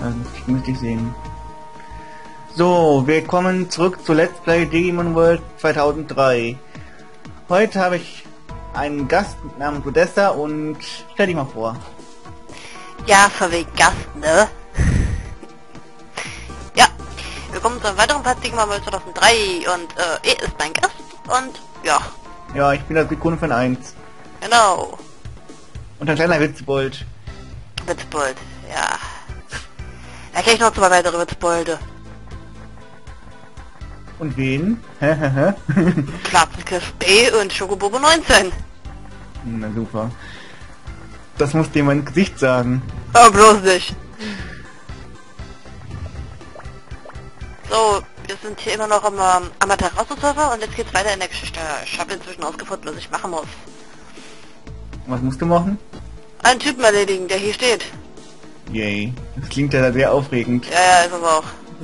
müsste ich sehen. So, wir kommen zurück zu Let's Play Digimon World 2003. Heute habe ich einen Gast namens Odessa und stell dich mal vor. Ja, von wegen Gast, ne? Ja, wir kommen zu einem weiteren Part Digimon World 2003 und er ist mein Gast und ja. Ja, ich bin der Sekunde von 1. Genau. Und ein kleiner Witzbold. Witzbold, ja. Da kenne ich noch 2 weitere Witzbolde. Und wen? Platzenkiss B und Schokobobo 19. Na super. Das muss dir mein Gesicht sagen. Oh, bloß nicht. So, wir sind hier immer noch am Amaterasu-Server und jetzt geht's weiter in der Geschichte. Ich habe inzwischen ausgefunden, was ich machen muss. Was musst du machen? Einen Typen erledigen, der hier steht. Yay. Das klingt ja sehr aufregend. Ja, ist es auch.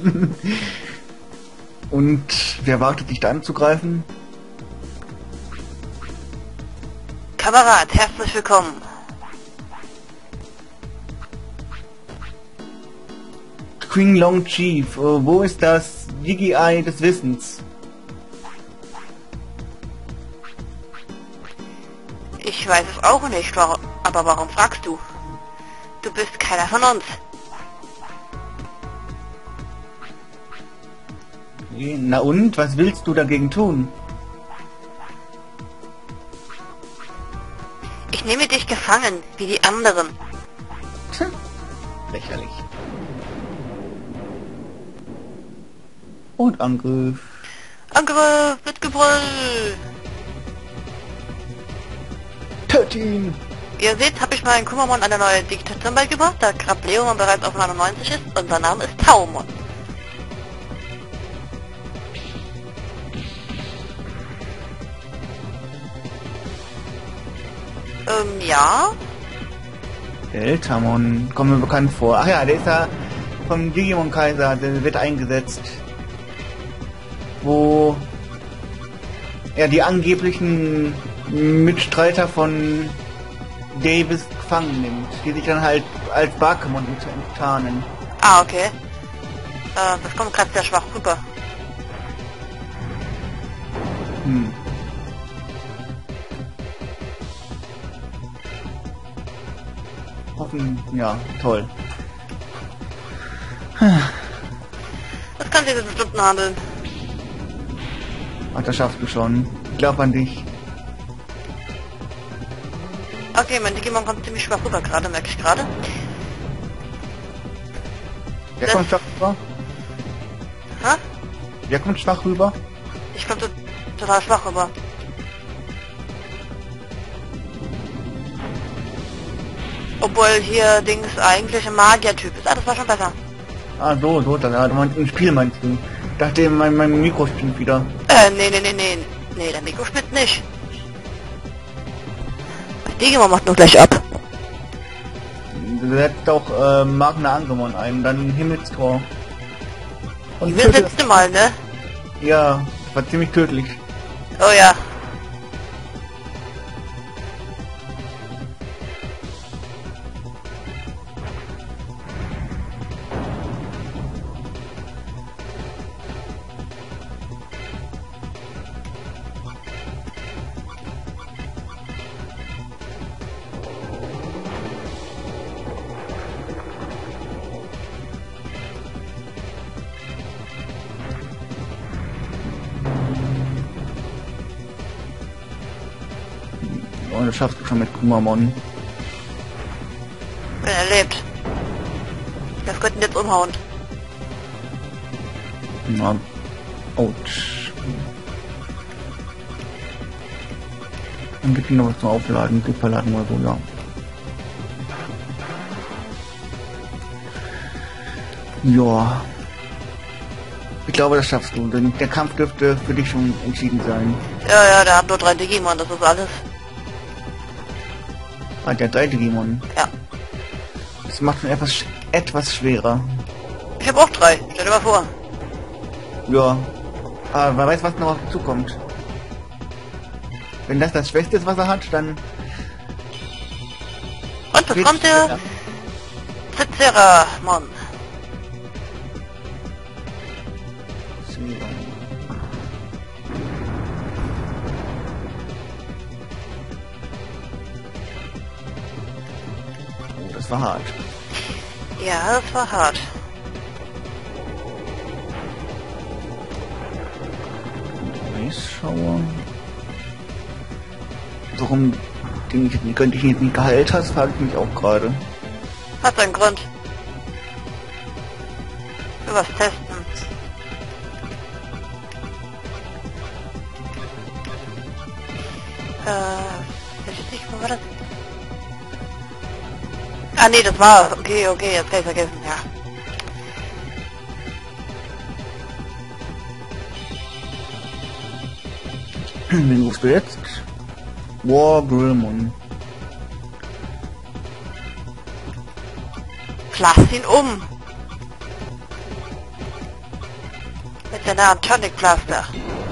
Und wer wartet dich da anzugreifen? Kamerad, herzlich willkommen. King Long Chief, wo ist das Digi-Eye des Wissens? Ich weiß es auch nicht, aber warum fragst du? Du bist keiner von uns. Na und, was willst du dagegen tun? Ich nehme dich gefangen, wie die anderen. Lächerlich. Und Angriff. Angriff mit Gebrüll! Töt ihn! Wie ihr seht, habe ich meinen Kumamon eine neue Digitation beigebracht, da Krableomon bereits auf 99 ist und sein Name ist Taumon. Ja? Deltamon, kommt mir bekannt vor. Ach ja, der ist ja vom Digimon Kaiser, der wird eingesetzt. Wo er die angeblichen Mitstreiter von Davis gefangen nimmt, die sich dann halt als Bakumon enttarnen. Ah, okay. Das kommt gerade sehr schwach rüber. Hoffen, ja, toll. Das kann sich jetzt bestimmt handeln. Ach, das schaffst du schon. Ich glaube an dich. Okay, mein Digimon kommt ziemlich schwach rüber gerade, merke ich gerade. Wer kommt schwach rüber? Hä? Wer kommt schwach rüber? Ich komme total schwach rüber. Obwohl hier Dings eigentlich ein Magier-Typ ist. Ah, das war schon besser. Ah, so, dann meinst du im Spiel, meinst du? Ich dachte, mein Mikro spinnt wieder. Nee, der Mikro spinnt nicht. Mein Digimon macht nur gleich ab. Du setzt auch Magna Angemon ein, dann Himmelstor. Und wir letzte Mal, ne? Ja, war ziemlich tödlich. Oh ja. Und das schaffst du schon mit Kumamon. Wenn er lebt. Das könnten jetzt umhauen. Na, ouch. Dann gibt ihm noch was zum Aufladen, Superladen oder so, ja. Ja. Ich glaube, das schaffst du, denn der Kampf dürfte für dich schon entschieden sein. Ja, der hat nur 3 Digimon, das ist alles. Ah, der hat 3 Digimon. Ja. Das macht ihn etwas schwerer. Ich habe auch 3, stell dir mal vor. Ja. Aber wer weiß, was noch auf ihn zukommt. Wenn das Schwächste ist, was er hat, dann... Und bekommt er... Ciceramon. Das war hart. Ja, das war hart. Eisschauer. Warum den könnte ich nicht geheilt hast, frage ich mich auch gerade. Hat seinen Grund. Für was testen. Weiß ich nicht, wo war das? Ah nee, das war. Okay, jetzt kann ich vergessen, ja. Wen rufst du jetzt? Wargrimon. Blast ihn um! Mit seiner Tonic Blaster.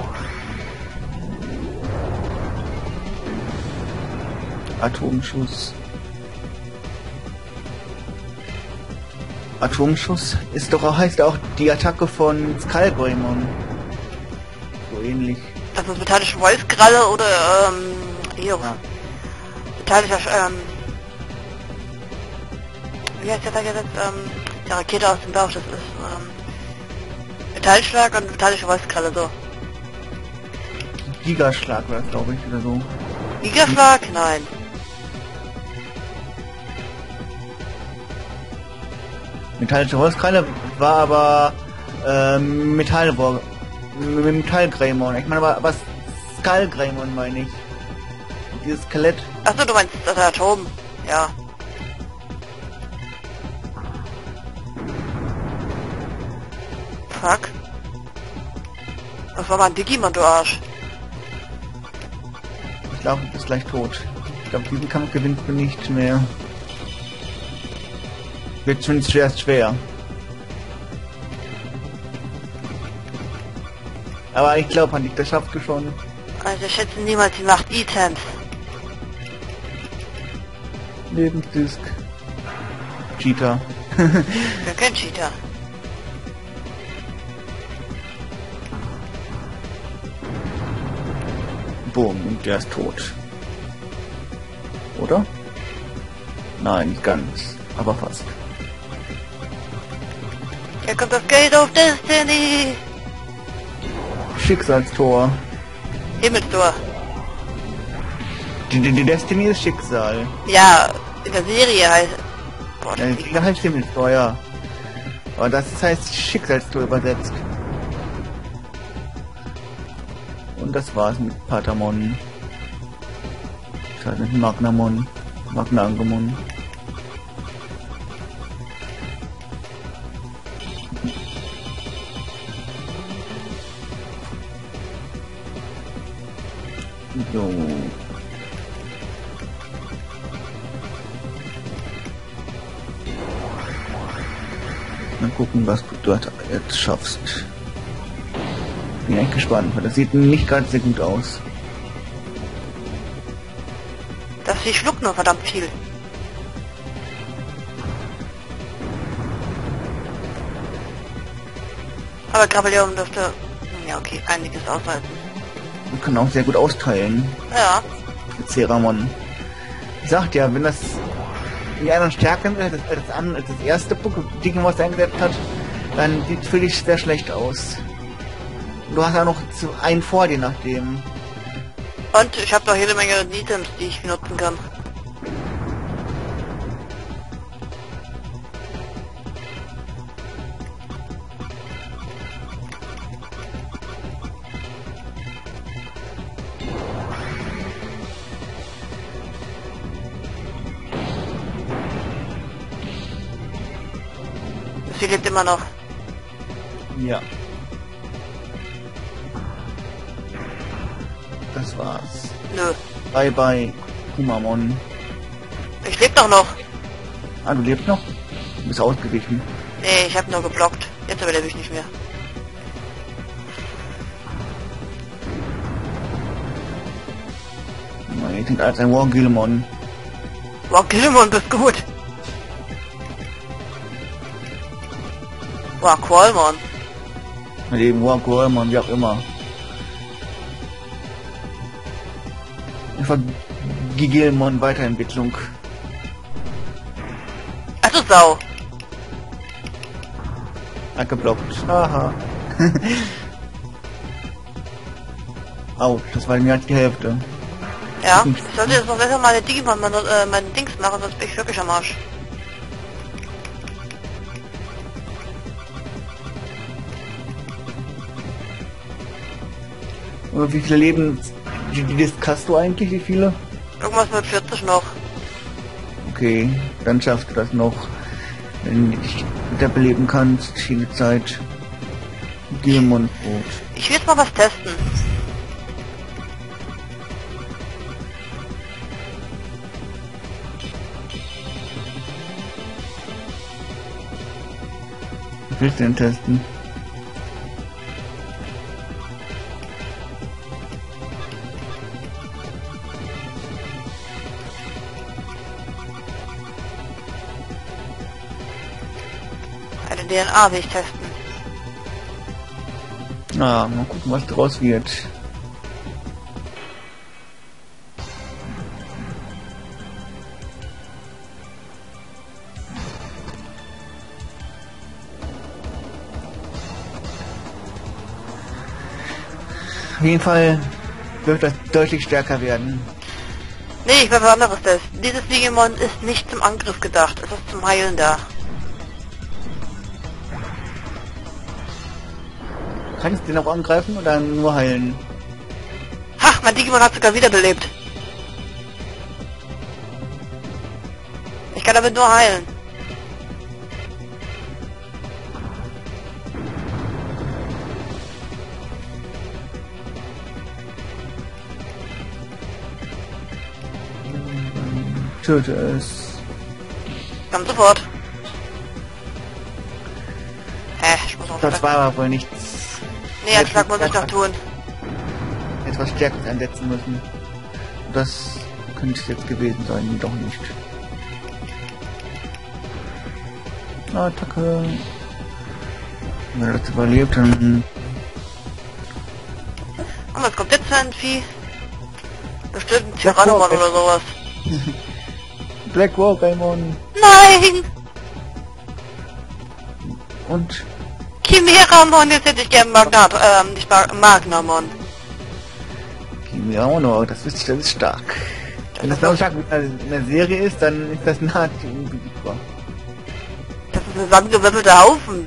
Atomschuss. Atomschuss ist doch auch, heißt auch die Attacke von Skullgreymon. So ähnlich. Das ist metallische Wolfskralle oder hier. Ja. Metallischer wie heißt der da jetzt? Die Rakete aus dem Bauch, das ist Metallschlag und metallische Wolfskralle, so. Gigaschlag war das, glaube ich, oder so. Gigaschlag? Nein. Metallische Holzkralle war aber Metallgreymon. Ich meine aber Skullgreymon meine ich. Dieses Skelett. Achso, du meinst das Atom. Ja. Fuck. Das war mal ein Digimon, du Arsch. Ich glaube, du bist gleich tot. Ich glaube, diesen Kampf gewinnst du nicht mehr. Wird schon zuerst schwer. Aber ich glaube an dich, das schaffst du schon. Also ich schätze niemals die Macht Items. Lebensdisk. Cheater. Ich bin kein Cheater. Boom, und der ist tot. Oder? Nein, nicht ganz. Aber fast. Hier kommt das Gate of Destiny. Schicksalstor. Himmelstor. Die Destiny ist Schicksal. Ja, in der Serie heißt... Boah, das Die heißt Himmelstor, ja. Aber das heißt Schicksalstor übersetzt. Und das war's mit Patamon. Das heißt nicht Magnamon. Magnangemon. So. Mal gucken, was du dort jetzt schaffst. Bin echt gespannt, weil das sieht nicht gerade sehr gut aus. Das Vieh schluckt nur verdammt viel. Aber Grappellium dürfte... Ja, okay, einiges aushalten. Man kann auch sehr gut austeilen. Ja. Mit Ceramon. Ich sagte ja, wenn das in die anderen Stärken als das erste Ding, was er eingesetzt hat, dann sieht es für dich sehr schlecht aus. Du hast ja noch einen vor dir nach dem. Und ich habe noch jede Menge Items, die ich benutzen kann. Sie lebt immer noch. Ja. Das war's. Nö. Bye bye, Kumamon. Ich lebe doch noch. Ah, du lebst noch? Du bist ausgewichen. Nee, ich habe nur geblockt. Jetzt aber lebe ich nicht mehr. Jetzt sind als ein Wargilmon. Wow, Gilmon, bist gut. Wow, Qualmon. Mit dem Wargilmon, wie auch immer. Einfach Gigilmon Weiterentwicklung. Ach du Sau. Hat geblockt. Aha. Au, das war mir die Hälfte. Ja, ich sollte jetzt noch besser meine Digimon, meine Dings machen, sonst bin ich wirklich am Arsch. Und wie viele Leben, wie Disk hast du eigentlich, wie viele? Irgendwas mit 40 noch. Okay, dann schaffst du das noch, wenn du dich wieder beleben kannst, jede Zeit. Diamondbrot. Ich will jetzt mal was testen. Was willst du denn testen? Eine DNA will ich testen. Ah, mal gucken, was draus wird. Auf jeden Fall wird das deutlich stärker werden. Nee, ich will was anderes testen. Dieses Digimon ist nicht zum Angriff gedacht, es ist zum Heilen da. Kannst du den auch angreifen oder nur heilen? Ha, mein Digimon hat sogar wiederbelebt. Ich kann damit nur heilen. Töte es. Komm sofort. Hä, ich muss auch Das war aber wohl nichts. Nee, einen Schlag muss ich noch tun. Etwas Stärkeres einsetzen müssen. Das könnte es jetzt gewesen sein, doch nicht. Attacke. Wenn er das überlebt, dann... Und was kommt jetzt für ein Vieh? Bestimmt ein Tyrannomon oder sowas. Black Wargaimon. Nein! Und... Chimeramon, jetzt hätte ich gern nicht Magnamon. Chimera, das ist stark. Wenn das so stark in der Serie ist, dann ist das nahezu unbesiegbar. Das ist ein zusammengewürfelter Haufen.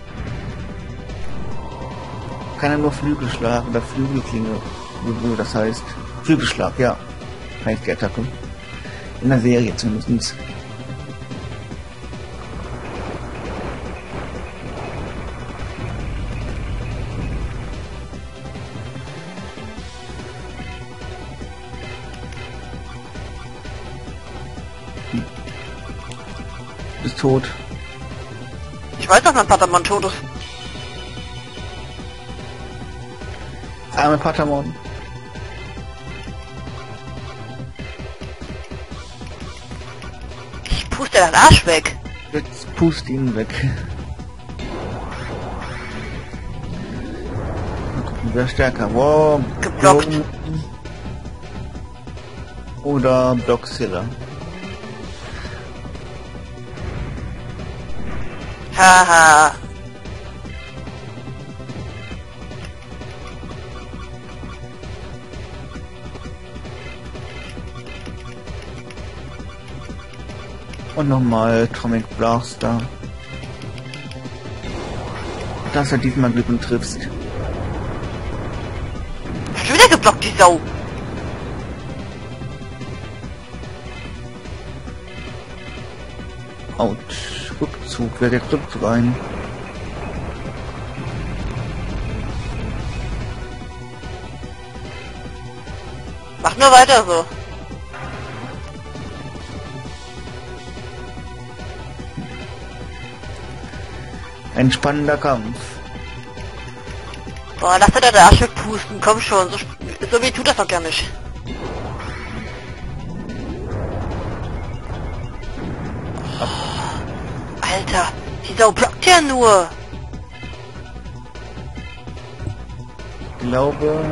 Kann er nur Flügelschlag oder Flügelklinge, wie das heißt. Flügelschlag, ja. Heißt die Attacke. In der Serie zumindest. Ist tot. Ich weiß, dass mein Patamon tot ist. Arme Patamon. Ich puste deinen Arsch weg. Jetzt pust ihn weg. Mal gucken, wer stärker. Wow. Geblockt. Oder Blockzilla. Haha. Und nochmal Atomic Blaster. Dass du diesmal Glück und triffst. Schon wieder geblockt, die Sau. Autsch. Rückzug. Wer setzt Rückzug ein? Mach nur weiter so. Ein spannender Kampf. Boah, lass dir da den Arsch wegpusten, komm schon, so wie tut das doch gar nicht. Alter, die Sau blockt ja nur. Ich glaube...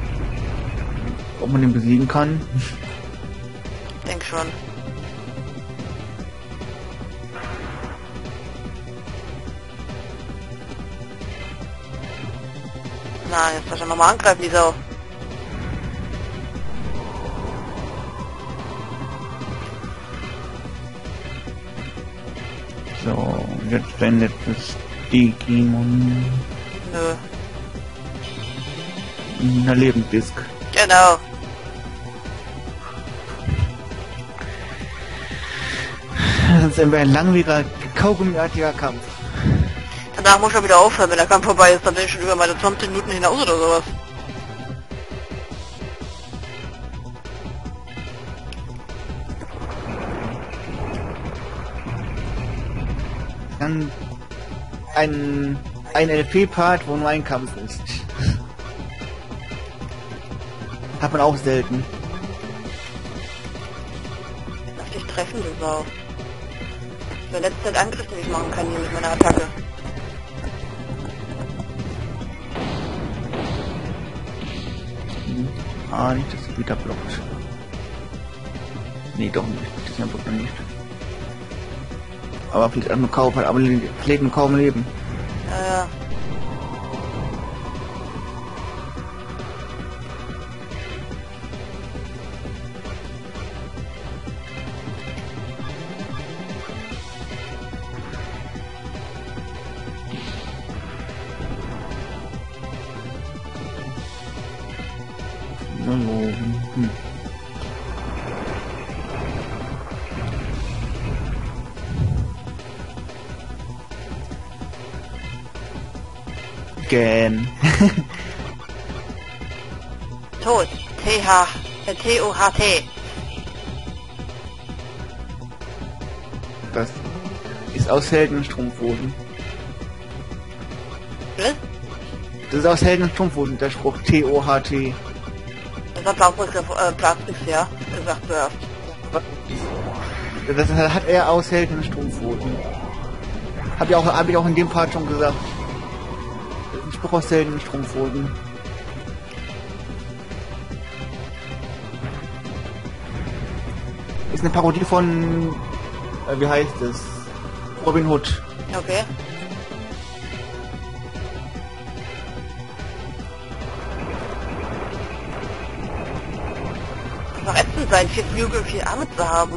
Ob man ihn besiegen kann? Denk schon. Na, jetzt soll ich nochmal angreifen, die Sau. So, jetzt dein letztes Digimon. Nö. Na, Lebenddisk. Genau. Das ist ein langwieriger, kaugummiartiger Kampf. Danach muss ich wieder aufhören, wenn der Kampf vorbei ist, dann bin ich schon über meine 20 Minuten hinaus oder sowas. Dann ein LP-Part, wo nur ein Kampf ist. Hat man auch selten. Lass dich treffen, du Sau. Das ist der letzte Angriff, den ich machen kann hier mit meiner Attacke. Ah, nicht, dass sie wieder blockt. Nee, doch nicht. Diesmal blockt er nicht. Aber vielleicht auch nur kaum, aber verliert nur kaum Leben. Ja, ja. Gen. Tod. T-O-H-T. Das ist aus Heldenstrumpfhosen. Was? Das ist aus Heldenstrumpfhosen, der Spruch T-O-H-T. Das hat Platzix, ja, gesagt zuerst. Das hat er aus Heldenstrumpfhosen. Hab ich auch in dem Part schon gesagt. Das ist ein Spruch aus Heldenstrumpfhosen. Ist eine Parodie von, wie heißt es? Robin Hood. Okay. Kann doch ätzend sein, 4 Flügel, 4 Arme zu haben.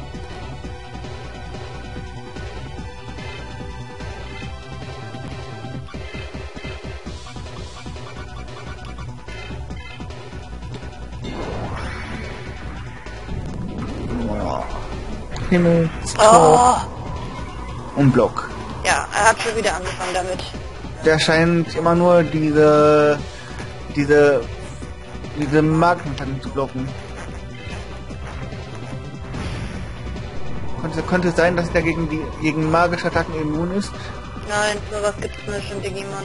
Himmel, Oh. und Block. Ja, er hat schon wieder angefangen damit. Der scheint immer nur diese Magentattacken zu blocken. Könnte es sein, dass der gegen magische Attacken immun ist? Nein, sowas gibt's nicht in Digimon.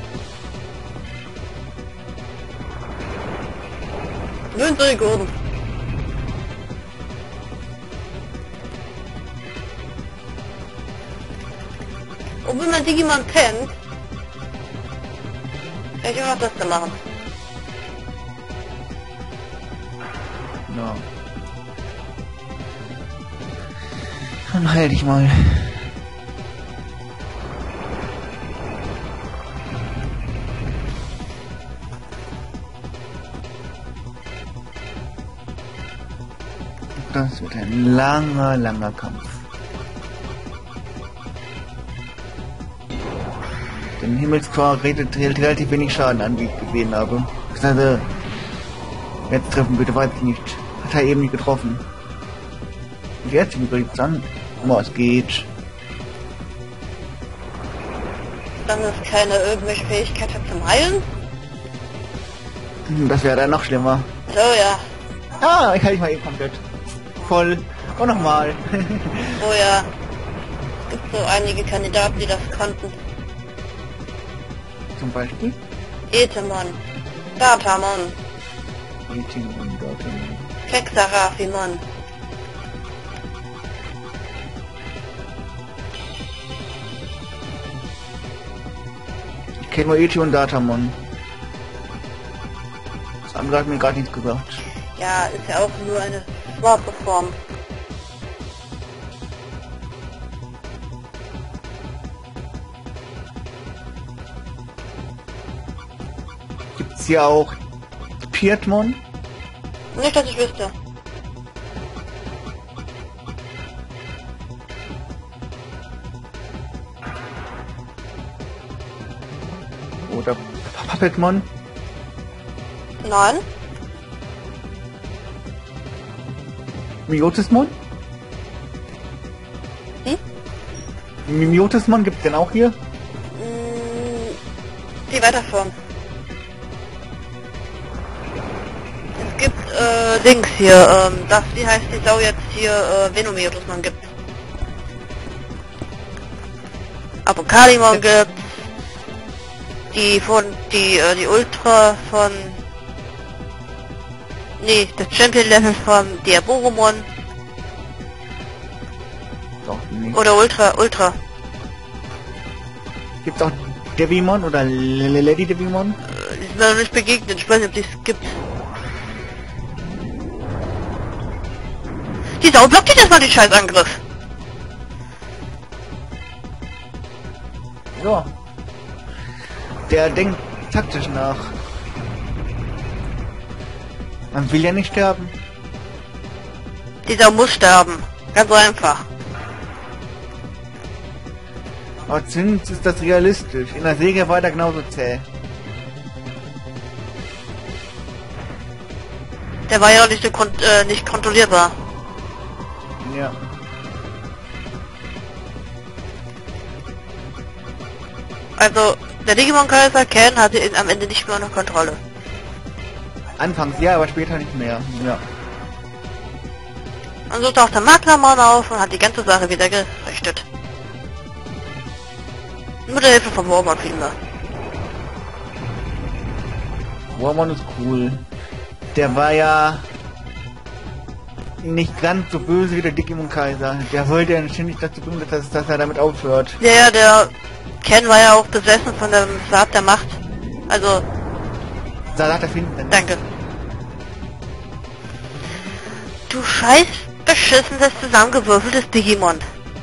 Nur in Suikoden. Obwohl man Digimon kennt, kann ich immer noch das da machen. Ja. Dann heil dich mal. Das wird ein langer Kampf. Den Himmelsquar hält relativ wenig Schaden an, wie ich gesehen habe. Also, jetzt treffen bitte, weiß ich nicht. Hat er eben nicht getroffen. Und jetzt übrigens an. Oh, es geht. Dann ist keine irgendwelche Fähigkeit hat zum Heilen? Das wäre dann noch schlimmer. So, ja. Ah, ich halte dich mal eben komplett. Voll. Und nochmal. Oh ja. Es gibt so einige Kandidaten, die das konnten. Zum Beispiel. Etemon. Datamon. Etimon, Datamon. Kexarafimon. Ich kenne nur Etimon und Datamon. Das andere hat mir gerade nichts gesagt. Ja, ist ja auch nur eine schwarze Form. Gibt's hier auch Piedmon? Nicht, dass ich wüsste. Oder Puppetmon? Nein? Miotismon? Hm? Miotismon gibt's denn auch hier? Die weiterführen. Es gibt, Dings hier, wie heißt die Sau jetzt hier, Venomiotus man gibt. Apokalimon gibt's. Die Ultra von... Nee, das Champion-Level von Diaboromon. Doch, nicht. Oder Ultra. Gibt's auch Devimon oder Lady Devimon? Die sind mir noch nicht begegnet, ich weiß nicht, ob die es gibt. Die Sau blockt sich erstmal den Scheißangriff. So. Der denkt taktisch nach. Man will ja nicht sterben. Die Sau muss sterben. Ganz einfach. Aber zumindest ist das realistisch. In der Säge war der genauso zäh. Der war ja auch nicht, so nicht kontrollierbar. Ja. Also, der Digimon-Kaiser Ken hatte ihn am Ende nicht mehr unter Kontrolle. Anfangs ja, aber später nicht mehr. Ja. Und so taucht der Maglamon auf und hat die ganze Sache wieder gerichtet. Mit der Hilfe von Wormon vielmehr. Wormon ist cool. Der war ja nicht ganz so böse wie der Digimon Kaiser. Der wollte ja ständig dazu bringen, dass er damit aufhört. Ja, der Ken war ja auch besessen von dem Saat der Macht. Also, Salat der Finsternis. danke. Du scheiß beschissenes zusammengewürfeltes Digimon.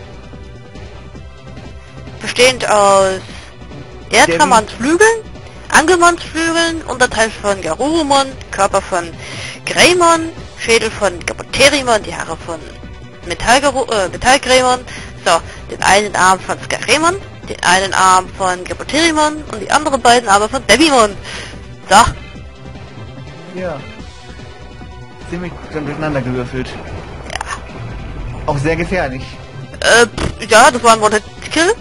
Bestehend aus Erdramons Flügeln, Angelmons Flügeln, Unterteil von Garurumon, Körper von Greymon, Schädel von Gaboterimon, die Haare von Metallgreymon, so, den einen Arm von Skaremon, den einen Arm von Gaboterimon und die anderen beiden Arme von Devimon. So. Ja. Ziemlich dann durcheinander gewürfelt. Ja. Auch sehr gefährlich. Ja, das war ein One-Hit-Kill.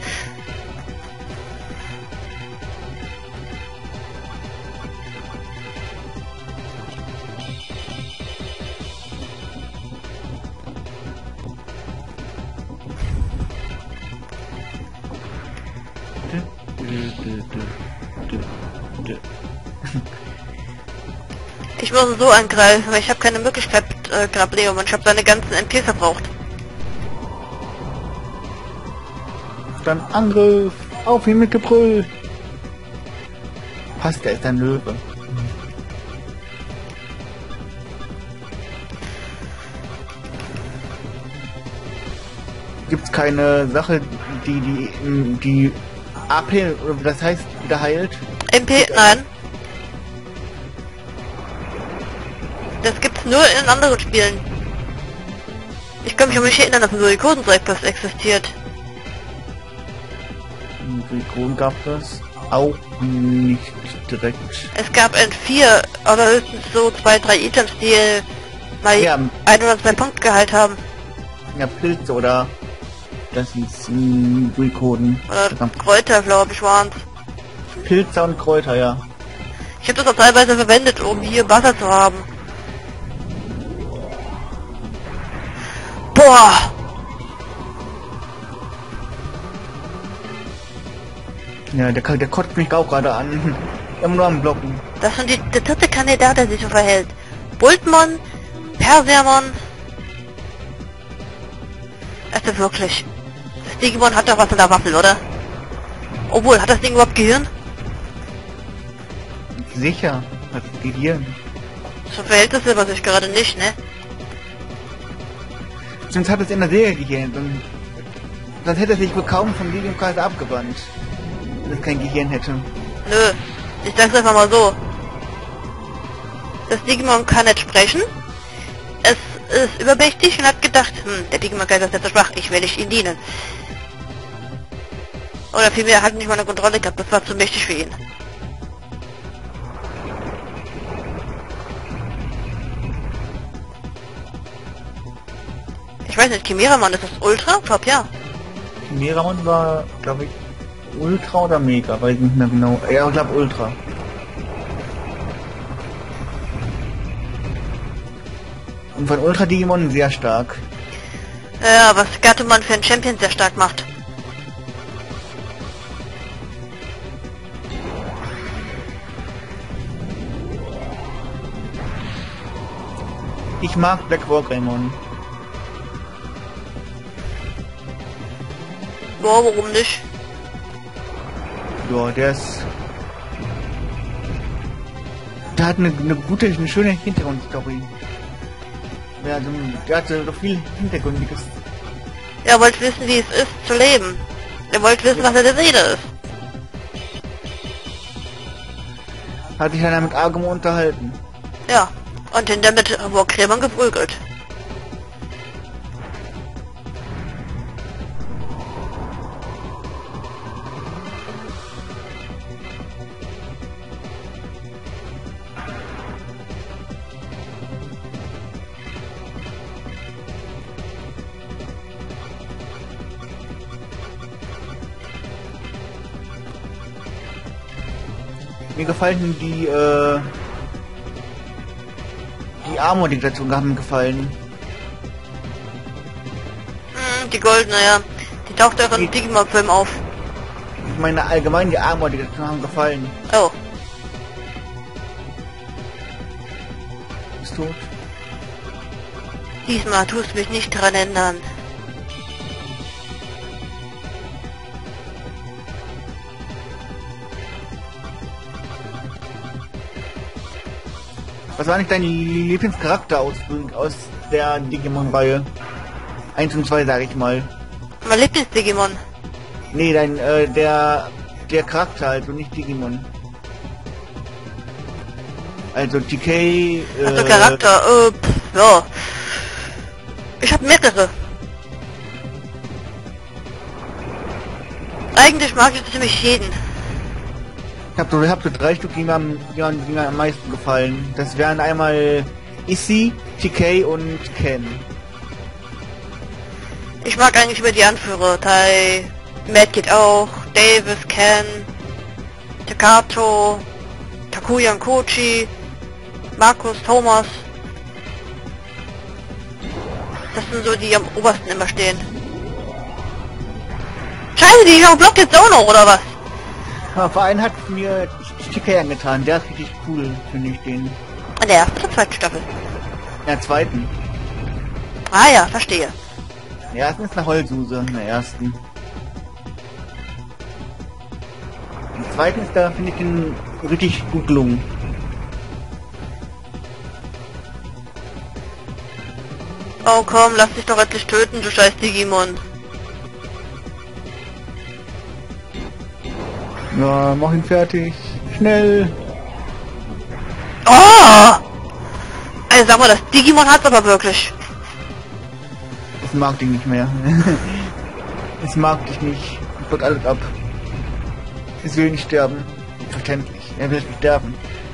Ich muss ihn so angreifen, weil ich habe keine Möglichkeit mit Grableum und ich habe seine ganzen MP verbraucht. Dann Angriff! Auf ihn mit Gebrüll! Passt, der ist ein Löwe. Gibt's keine Sache, die AP, oder wie das heißt, wieder heilt? MP, nein. Das gibt's nur in anderen Spielen. Ich kann mich an mich erinnern, dass ein Suikoden-Dreieckpass existiert. Suikoden gab es auch nicht direkt. Es gab in 4 oder höchstens so 2, 3 Items, die mal Ja. 1 oder 2 Punkte Gehalt haben. Ja, Pilze oder das ist Suikoden. Oder Kräuter, glaube ich, waren's. Pilze und Kräuter, ja. Ich habe das auch teilweise verwendet, um hier Wasser zu haben. Boah! Ja, der kotzt mich auch gerade an. Immer nur am Blocken. Das sind der dritte Kandidat, der sich so verhält. Bultmon, Persiamon. Also wirklich. Das Digimon hat doch was in der Waffel, oder? Obwohl, hat das Ding überhaupt Gehirn? Sicher, hat Gehirn. So verhält es aber sich gerade nicht, ne? Sonst hat es in der Serie Gehirn. Sonst hätte es sich wohl kaum vom Digimon-Kaiser abgewandt. Wenn es kein Gehirn hätte. Nö. Ich sag's einfach mal so. Das Digimon kann nicht sprechen. Es ist übermächtig und hat gedacht, der Digimon Geist ist nicht so schwach, ich will nicht ihm dienen. Oder vielmehr, er hat nicht mal eine Kontrolle gehabt, das war zu mächtig für ihn. Ich weiß nicht, Chimeramon, ist das Ultra? Ich glaub, ja. Chimeramon war, glaube ich, Ultra oder Mega, weiß nicht mehr genau. Ja, ich glaube Ultra. Und von Ultra Digimon sehr stark. Ja, was Gattemann für einen Champion sehr stark macht. Ich mag Black War Greymon. Boah, warum nicht? Ja, der ist... Der hat eine gute, eine schöne Hintergrundstory. Ja, der hat so viel Hintergründiges. Er wollte wissen, wie es ist zu leben. Er wollte wissen, was er der Seele ist. Hat sich dann mit Agumon unterhalten. Ja, und hinter mit Wargreymon geprügelt. Mir gefallen die Armor, die dazu haben gefallen. Die goldene, ja. Die taucht auch im Digimon-Film auf. Ich meine allgemein die Armor, die dazu haben gefallen. Oh. Ist tot. Diesmal tust du mich nicht dran ändern. Was war nicht dein Lieblingscharakter aus der Digimon-Reihe? 1 und 2, sag ich mal. Mein Lieblings-Digimon. Nee, der Charakter, also nicht Digimon. Also TK, Also Charakter, ja. Ich hab mehrere. Eigentlich mag ich ziemlich jeden. Ich hab so 3 Stück, die mir am meisten gefallen. Das wären einmal Issy, TK und Ken. Ich mag eigentlich über die Anführer. Tai, Matt geht auch, Davis, Ken, Takato, Takuya und Kochi, Markus, Thomas. Das sind so die, die am obersten immer stehen. Scheiße, die blockt jetzt auch noch, oder was? Ja, vor allem hat mir TK angetan. Der ist richtig cool, finde ich den. In der ersten oder zweiten Staffel? In der zweiten. Ah ja, verstehe. In der ersten ist eine Heulsuse, in der ersten. In der zweiten ist da, finde ich, den richtig gut gelungen. Oh komm, lass dich doch endlich töten, du scheiß Digimon. Ja, mach ihn fertig. Schnell. Oh! Also sag mal, das Digimon hat's aber wirklich. Es mag dich nicht mehr. Es mag dich nicht. Es wird alles ab. Es will nicht sterben. Verständlich. Er will nicht sterben.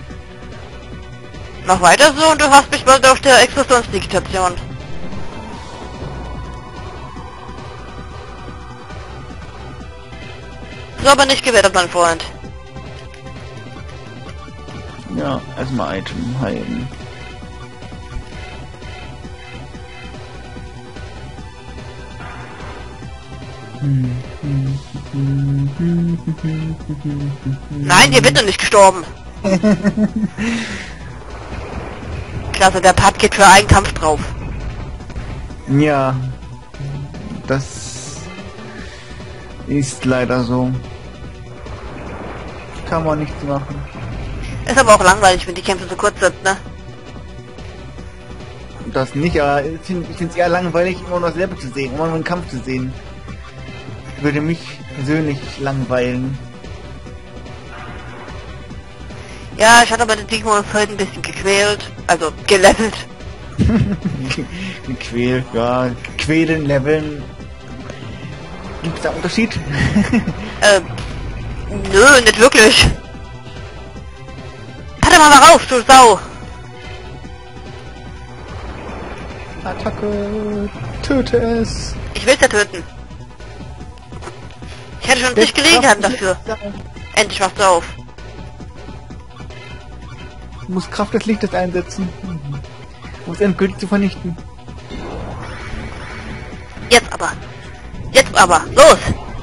Mach weiter so und du hast mich bald auf der Explosionsdigitation. So aber nicht gewettet, mein Freund. Ja, erstmal Item heilen. Nein, hier wird noch nicht gestorben. Klasse, der Part geht für einen Kampf drauf. Ja, das ist leider so. Kann man nichts machen. Ist aber auch langweilig, wenn die Kämpfe so kurz sind, ne? Das nicht, aber ich finde es eher langweilig, immer nur dasselbe zu sehen, immer nur einen Kampf zu sehen. Würde mich persönlich langweilen. Ja, ich hatte aber den Digimon heute ein bisschen gequält, also gelevelt. Gequält, ja. Quälen, leveln. Gibt's da Unterschied? Nö, nicht wirklich. Patte mal rauf, du Sau! Attacke! Töte es! Ich will's ja töten. Ich hätte schon nicht Gelegenheiten dafür. Endlich wachst du auf. Du musst Kraft des Lichtes einsetzen. Um es endgültig zu vernichten. Jetzt aber. Jetzt aber. Los!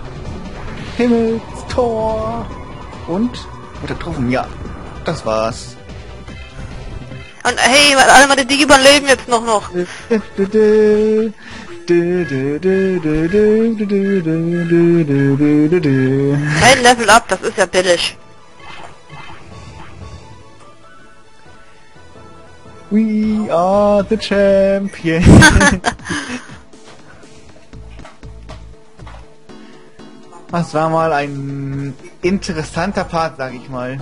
Himmelstor! Und? Wurde getroffen, ja. Das war's. Und hey, alle meine Digimon leben jetzt noch. Kein Level up, das ist ja billig. We are the champion. Das war mal ein interessanter Part, sag ich mal.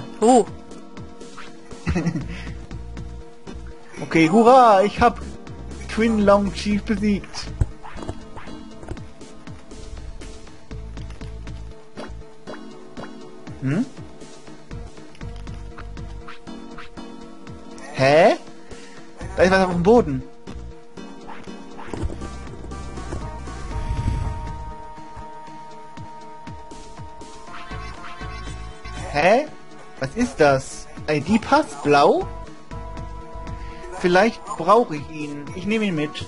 Okay, hurra, ich hab Twin Long Chief besiegt. Hm? Hä? Da ist was auf dem Boden. Hä? Was ist das? ID-Pass? Blau? Vielleicht brauche ich ihn. Ich nehme ihn mit.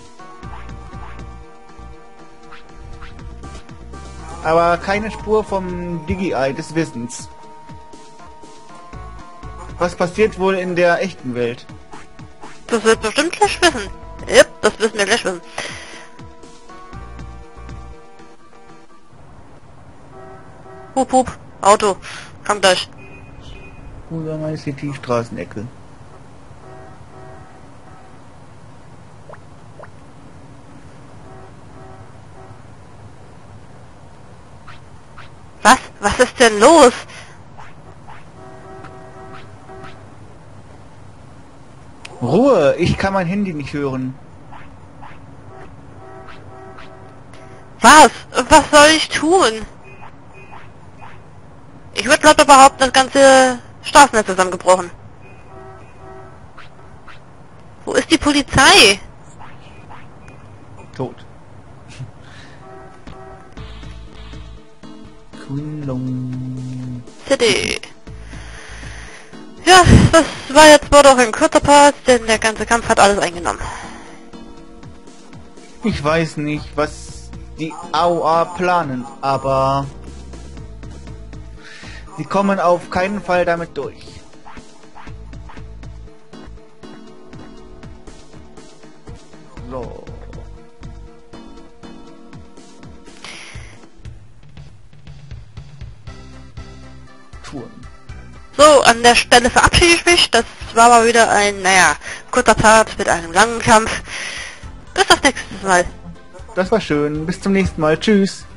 Aber keine Spur vom Digi-Eye des Wissens. Was passiert wohl in der echten Welt? Das wird bestimmt gleich wissen. Yep, das wissen wir gleich wissen. Hup, hup, Auto. Komm gleich. Oder meine City-Straßenecke. Was? Was ist denn los? Ruhe! Ich kann mein Handy nicht hören. Was? Was soll ich tun? Ich würde laut behaupten, das ganze Straßennetz ist zusammengebrochen. Wo ist die Polizei? Tot. Kunlung. City. Ja, das war jetzt wohl doch ein kurzer Part, denn der ganze Kampf hat alles eingenommen. Ich weiß nicht, was die AOA planen, aber sie kommen auf keinen Fall damit durch. So. Touren. So, an der Stelle verabschiede ich mich. Das war mal wieder ein, naja, kurzer Part mit einem langen Kampf. Bis auf nächstes Mal. Das war schön. Bis zum nächsten Mal. Tschüss.